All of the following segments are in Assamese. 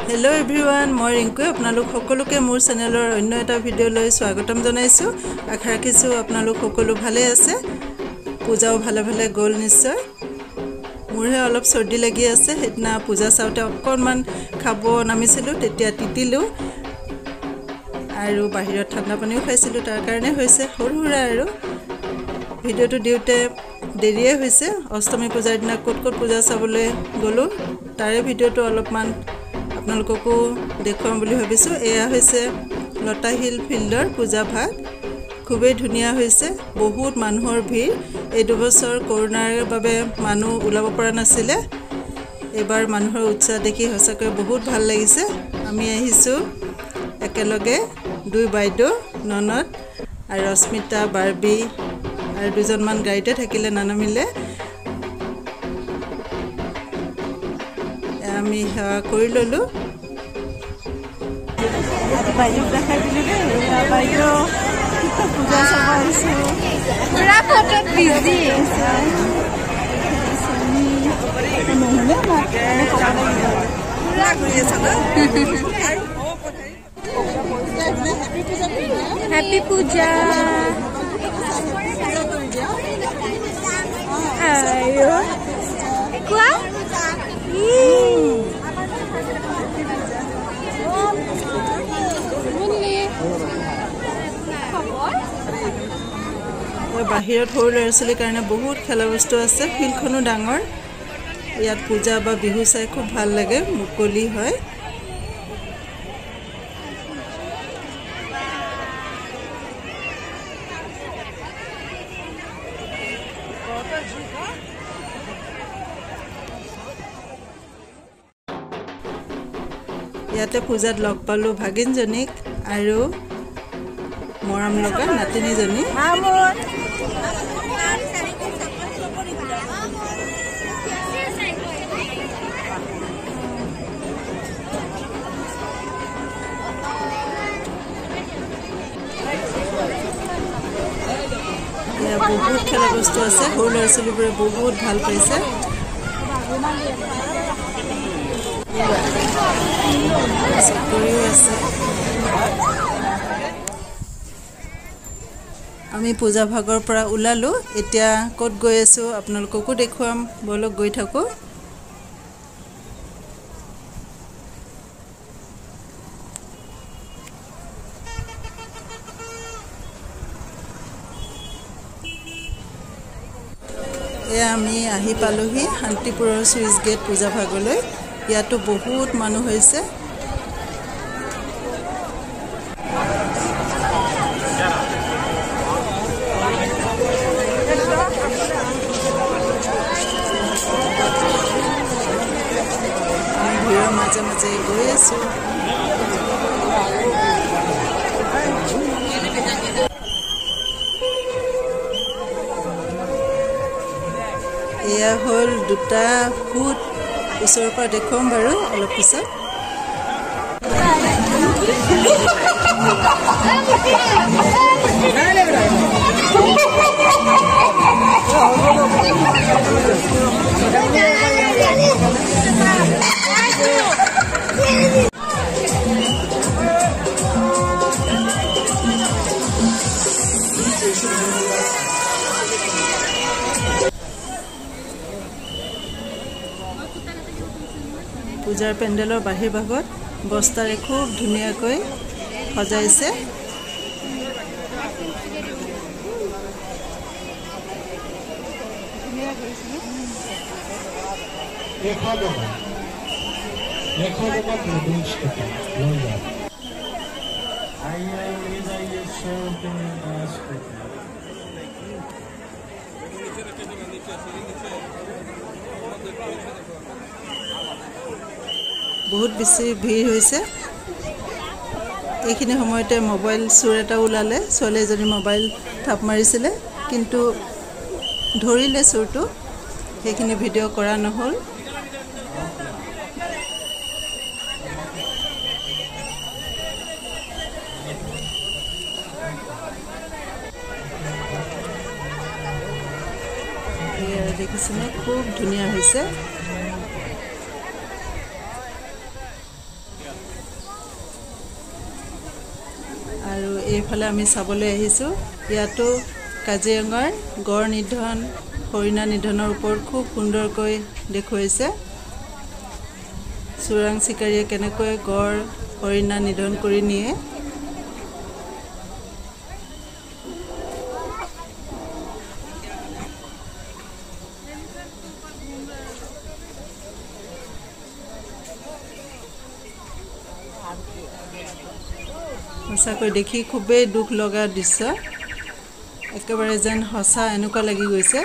Hello everyone, মই ৰিংকু আপোনালোক সকলোকে মোৰ চেনেলৰ অন্য এটা ভিডিঅ'লৈ স্বাগতম জনাইছো। আশা ৰাখিছো আপোনালোক সকলো ভালে আছে। পূজাও ভালে ভালে গ'ল নিশ্চয়। মোৰহে অলপ চৰ্দি লাগি আছে। হেতনা পূজা চাওতে অকণমান খাব নামিছিলো, তেতিয়া তিতিলো আৰু বাহিৰত ঠাণ্ডা পানীও খাইছিলো, তাৰ কাৰণে হৈছে সৰুৰা আৰু ভিডিঅ'টো দিওতে দেৰিয়ে হৈছে। অষ্টমী পূজাৰ দিনা ক'ত পূজা চাবলৈ গলো, তাৰে ভিডিঅ'টো অলপমান আপোনালোককো দেখুৱাম বুলি ভাবিছো। এয়া হৈছে লতা হিল ফিল্ডৰ পূজা ভাগ, খুবেই ধুনীয়া হৈছে। বহুত মানুহৰ ভিৰ। এই দুবছৰ কৰোনাৰ বাবে মানুহ ওলাব পৰা নাছিলে। এবাৰ মানুহৰ উৎসাহ দেখি সঁচাকৈ বহুত ভাল লাগিছে। আমি আহিছো একেলগে, দুই বাইদেউ ননদ আৰু ৰশ্মিতা বাৰ্বি আৰু দুজনমান গাড়ীতে থাকিলে নানামিলে। আমি সেৱা কৰি ললো। বাইদেউ দেখাই দিলো দেই, বাইদেউ পূজা চাব আহিছো। পুৰা ফটোত বিজি হেপী পূজা। কোৱা বাহিৰত সৰু ল'ৰা ছোৱালীৰ কাৰণে বহুত খেলা বস্তু আছে। ফিল্ডখনো ডাঙৰ। ইয়াত পূজা বা বিহু চাই খুব ভাল লাগে, মুকলি হয়। ইয়াতে পূজাত লগ পালো ভাগিনজনীক আৰু মৰম লগা নাতিনীজনী। বহুত খেলা বস্তু আছে, সৰু ল'ৰা ছোৱালীবোৰে বহুত ভাল পাইছে। চকৰিও আছে। আমি পূজা ভাগৰ পৰা ওলালো। এতিয়া ক'ত গৈ আছো আপোনালোককো দেখুৱাম, বলক গৈ থাকো। আমি আহি পালোহি শান্তিপুৰৰ সুইচ গেট পূজা ভাগলৈ। ইয়াতো বহুত মানুহ হৈছে। ভিৰৰ মাজে মাজে গৈ আছো। এয়া হ'ল দুটা ফুট, ওচৰৰ পৰা দেখুৱাম বাৰু অলপ পিছত। পূজাৰ পেণ্ডেলৰ বাহিৰ ভাগত বস্তাৰে খুব ধুনীয়াকৈ সজাইছে। বহুত বেছি ভিৰ হৈছে। এইখিনি সময়তে মোবাইল চোৰ এটা ওলালে। ছোৱালী এজনী মোবাইল থাপ মাৰিছিলে, কিন্তু ধৰিলে চোৰটো। সেইখিনি ভিডিঅ' কৰা নহ'ল। দেখিছেনে, খুব ধুনীয়া হৈছে। আৰু এইফালে আমি চাবলৈ আহিছোঁ ইয়াতো কাজিৰঙাৰ গড় নিধন হৰিণা নিধনৰ ওপৰত খুব সুন্দৰকৈ দেখুৱাইছে চোৰাং চিকাৰীয়ে কেনেকৈ গড় হৰিণা নিধন কৰি নিয়ে সঁচাকৈ দেখি খুবেই দুখ লগা দৃশ্য একেবাৰে যেন সঁচা এনেকুৱা লাগি গৈছে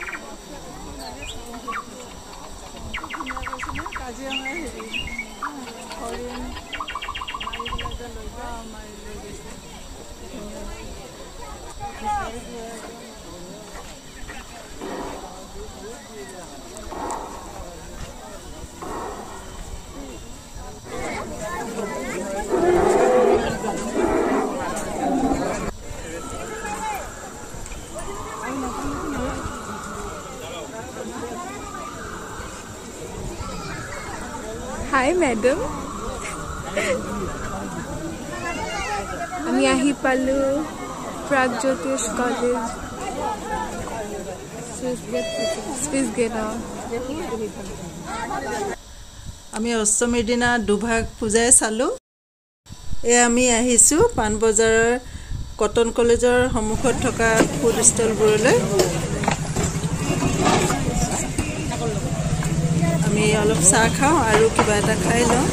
Hi, madam. আমি আহি পালো প্ৰাগজ্যোতিষ কলেজ সুইচ গেট আমি অষ্টমীৰ দিনা দুভাগ পূজাই চালোঁ আমি আহিছোঁ পাণবজাৰৰ কটন কলেজৰ সন্মুখত থকা ফুড ষ্টলবোৰলৈ আমি অলপ চাহ খাওঁ আৰু কিবা এটা খাই লওঁ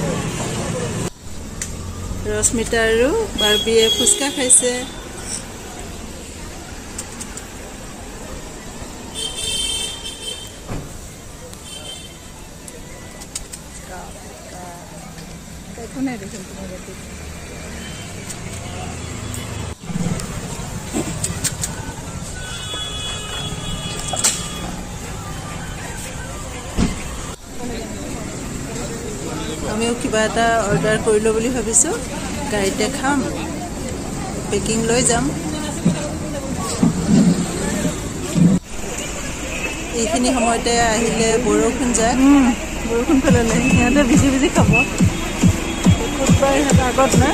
ৰশ্মিতা আৰু বাৰ্বিয়ে ফুচকা খাইছে আমিও কিবা এটা অৰ্ডাৰ কৰিলো বুলি ভাবিছোঁ গাড়ীতে খাম পেকিং লৈ যাম এইখিনি সময়তে আহিলে বৰষুণ যায় বৰষুণ পেলালে সিহঁতে ভিজি ভিজি খাব ফুটবাৰ সিহঁতে আগত নাই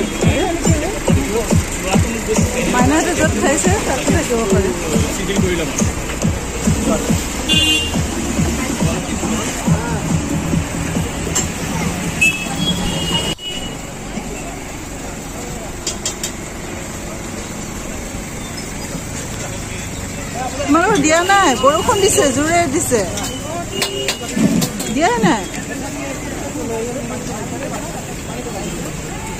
মাইনাহঁতে য'ত খাইছে তাতে থাকিব পাৰে তোমালোকৰ দিয়া নাই বৰষুণ দিছে জোৰে দিছে দিয়া নাই